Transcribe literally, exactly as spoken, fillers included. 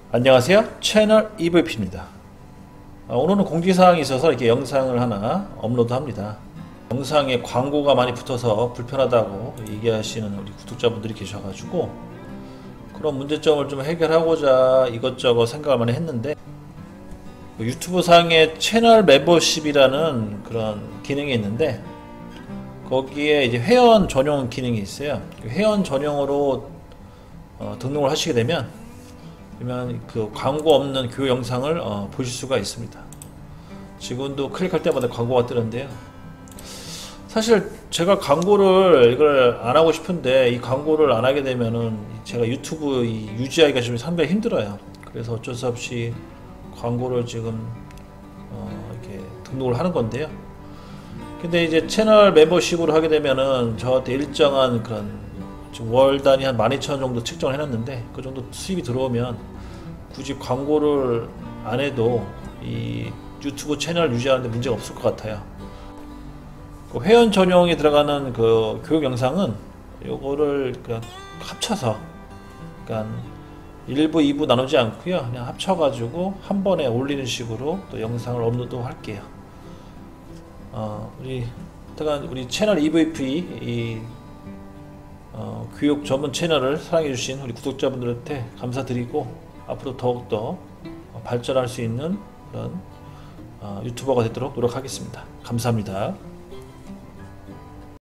안녕하세요. 채널 이브이피입니다. 오늘은 공지사항이 있어서 이렇게 영상을 하나 업로드합니다. 영상에 광고가 많이 붙어서 불편하다고 얘기하시는 우리 구독자분들이 계셔가지고 그런 문제점을 좀 해결하고자 이것저것 생각을 많이 했는데, 유튜브 상에 채널 멤버십이라는 그런 기능이 있는데 거기에 이제 회원 전용 기능이 있어요. 회원 전용으로 어, 등록을 하시게 되면 그러면 그 광고 없는 교육 영상을 어, 보실 수가 있습니다. 지금도 클릭할 때마다 광고가 뜨는데요. 사실 제가 광고를 이걸 안 하고 싶은데 이 광고를 안 하게 되면은 제가 유튜브 이 유지하기가 좀 상당히 힘들어요. 그래서 어쩔 수 없이 광고를 지금 어, 이렇게 등록을 하는 건데요. 근데 이제 채널 멤버십으로 하게 되면은 저한테 일정한 그런 지금 월 단위 한 만 이천 원 정도 책정을 해놨는데 그 정도 수입이 들어오면 굳이 광고를 안 해도 이 유튜브 채널 유지하는데 문제가 없을 것 같아요. 그 회원 전용에 들어가는 그 교육 영상은 요거를 그냥 합쳐서 그러니까 일 부, 이 부 나누지 않고요, 그냥 합쳐가지고 한 번에 올리는 식으로 또 영상을 업로드 할게요. 어, 우리 우리 채널 이브이피 이 어, 교육 전문 채널을 사랑해주신 우리 구독자분들한테 감사드리고 앞으로 더욱더 발전할 수 있는 그런 어, 유튜버가 되도록 노력하겠습니다. 감사합니다.